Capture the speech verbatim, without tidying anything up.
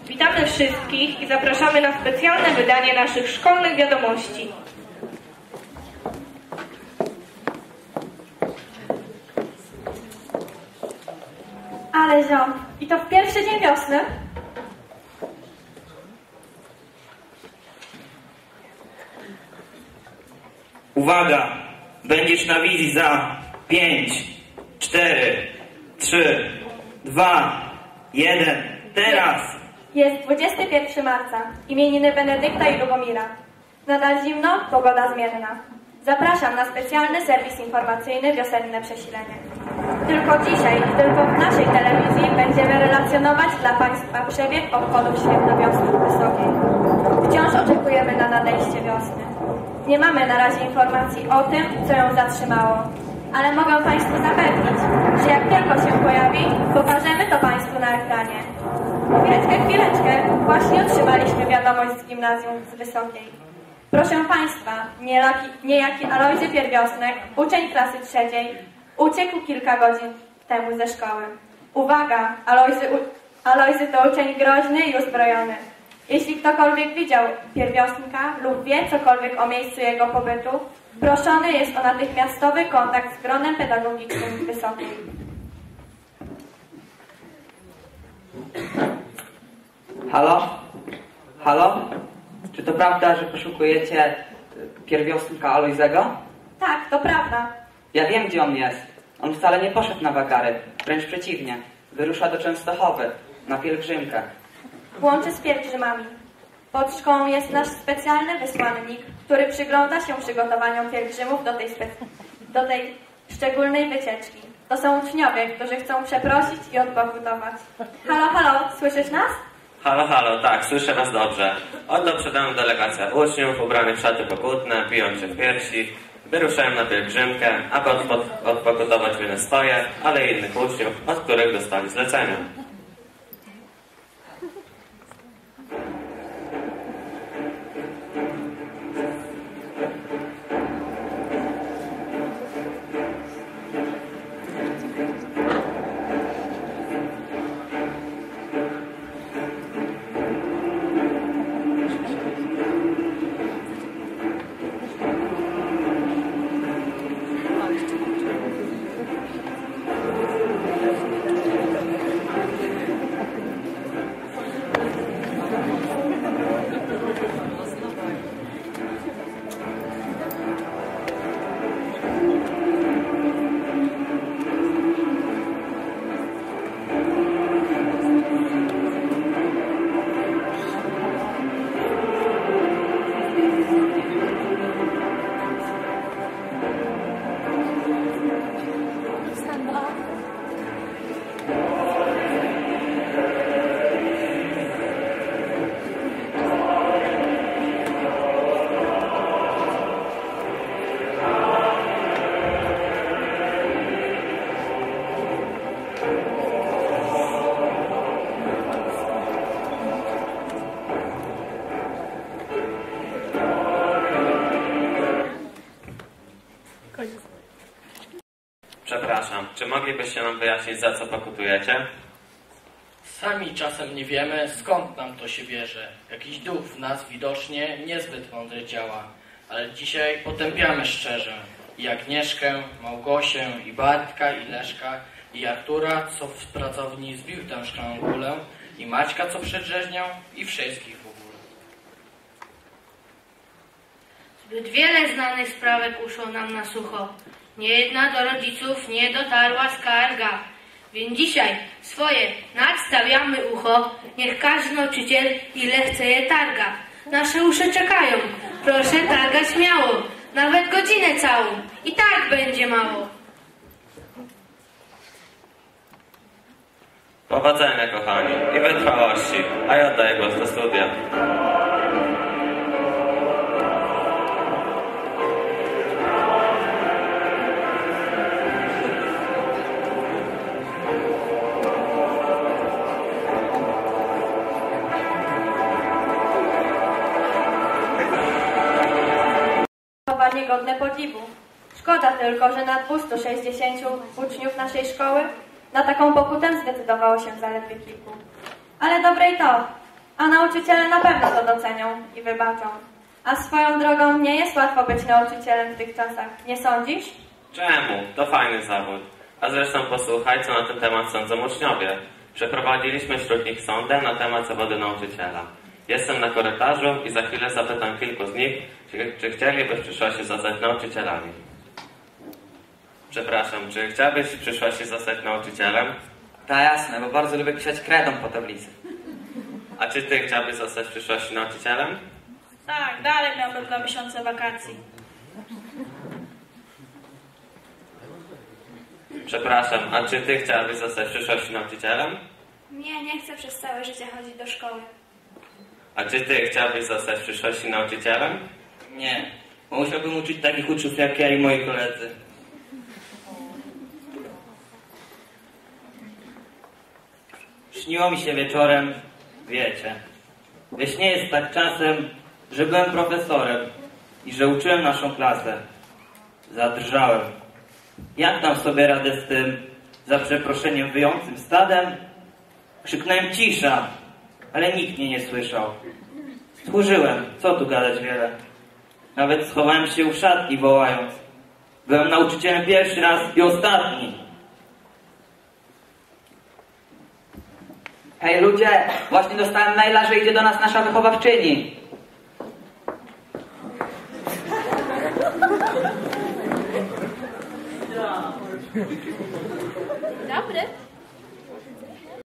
Witamy wszystkich i zapraszamy na specjalne wydanie naszych szkolnych wiadomości. Ale ziom, i to w pierwszy dzień wiosny? Uwaga! Będziesz na wizji za pięć, cztery, trzy, dwa, jeden. Teraz! Jest dwudziestego pierwszego marca, imieniny Benedykta i Lubomira. Nadal zimno, pogoda zmienna. Zapraszam na specjalny serwis informacyjny Wiosenne Przesilenie. Tylko dzisiaj i tylko w naszej telewizji będziemy relacjonować dla Państwa przebieg obchodów święta wiosny wysokiej. Wciąż oczekujemy na nadejście wiosny. Nie mamy na razie informacji o tym, co ją zatrzymało, ale mogę Państwu zapewnić, że jak tylko się pojawi, pokażemy to Państwu na ekranie. Chwileczkę, chwileczkę, właśnie otrzymaliśmy wiadomość z gimnazjum z Wysokiej. Proszę Państwa, niejaki, niejaki Alojzy Pierwiosnek, uczeń klasy trzeciej, uciekł kilka godzin temu ze szkoły. Uwaga, Alojzy, Alojzy to uczeń groźny i uzbrojony. Jeśli ktokolwiek widział Pierwiosnka lub wie cokolwiek o miejscu jego pobytu, proszony jest o natychmiastowy kontakt z gronem pedagogicznym Wysokiej. Halo? Halo? Czy to prawda, że poszukujecie Pierwiosnka Alojzego? Tak, to prawda. Ja wiem, gdzie on jest. On wcale nie poszedł na wakary. Wręcz przeciwnie. Wyrusza do Częstochowy, na pielgrzymkę. Łączy z pielgrzymami. Pod szkołą jest nasz specjalny wysłannik, który przygląda się przygotowaniom pielgrzymów do tej, do tej szczególnej wycieczki. To są uczniowie, którzy chcą przeprosić i odpokutować. Halo, halo, słyszysz nas? Halo, halo, tak, słyszę was dobrze. Oto przede mną delegacja uczniów ubranych w szaty pokutne, biją się w piersi, wyruszają na pielgrzymkę, aby odpokutować winy swoje, ale i innych uczniów, od których dostali zlecenia. Przepraszam, czy moglibyście nam wyjaśnić, za co pokutujecie? Sami czasem nie wiemy, skąd nam to się bierze. Jakiś duch w nas widocznie niezbyt mądry działa. Ale dzisiaj potępiamy szczerze i Agnieszkę, Małgosię, i Bartka, i Leszka, i Artura, co w pracowni zbił tę szklaną kulę, i Maćka, co przedrzeźniał, i wszystkich w ogóle. Zbyt wiele znanych sprawek uszło nam na sucho. Niejedna do rodziców nie dotarła skarga. Więc dzisiaj swoje nadstawiamy ucho, niech każdy nauczyciel ile chce je targa. Nasze uszy czekają, proszę targać śmiało, nawet godzinę całą, i tak będzie mało. Powodzenia, kochani, i wytrwałości, a ja oddaję głos do studia. Godne podziwu. Szkoda tylko, że na dwustu sześćdziesięciu uczniów naszej szkoły na taką pokutę zdecydowało się zaledwie kilku. Ale dobre i to. A nauczyciele na pewno to docenią i wybaczą. A swoją drogą nie jest łatwo być nauczycielem w tych czasach, nie sądzisz? Czemu? To fajny zawód. A zresztą posłuchaj, co na ten temat sądzą uczniowie. Przeprowadziliśmy wśród nich sondę na temat zawodu nauczyciela. Jestem na korytarzu i za chwilę zapytam kilku z nich, czy, czy chcieliby w przyszłości zostać nauczycielami. Przepraszam, czy chciałbyś w przyszłości zostać nauczycielem? Ta jasne, bo bardzo lubię pisać kredą po tablicy. A czy ty chciałbyś zostać w przyszłości nauczycielem? Tak, dalej miałbym dwa miesiące wakacji. Przepraszam, a czy ty chciałbyś zostać w przyszłości nauczycielem? Nie, nie chcę przez całe życie chodzić do szkoły. A czy ty chciałbyś zostać w przyszłości nauczycielem? Nie, bo musiałbym uczyć takich uczniów jak ja i moi koledzy. Śniło mi się wieczorem, wiecie. We śnie jest tak czasem, że byłem profesorem i że uczyłem naszą klasę. Zadrżałem. Jak dam sobie radę z tym, za przeproszeniem, wyjącym stadem? Krzyknąłem cisza, ale nikt mnie nie słyszał. Służyłem, co tu gadać wiele. Nawet schowałem się w szatni, wołając. Byłem nauczycielem pierwszy raz i ostatni. Hej ludzie, właśnie dostałem maila, że idzie do nas nasza wychowawczyni. Dobry.